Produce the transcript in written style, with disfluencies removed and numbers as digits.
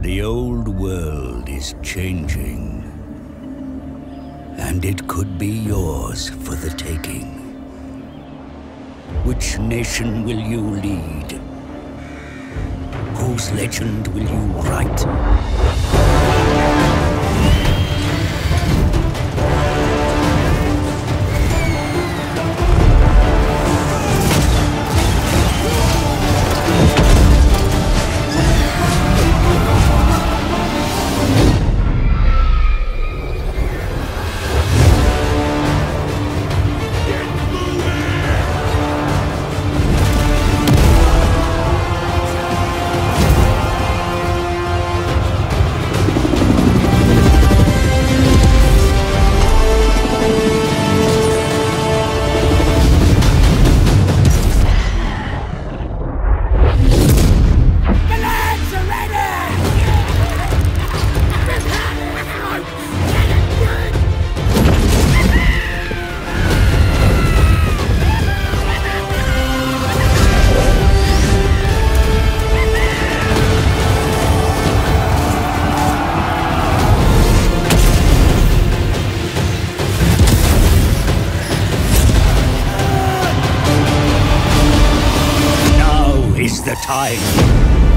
The old world is changing, and it could be yours for the taking. Which nation will you lead? Whose legend will you write? Is the time.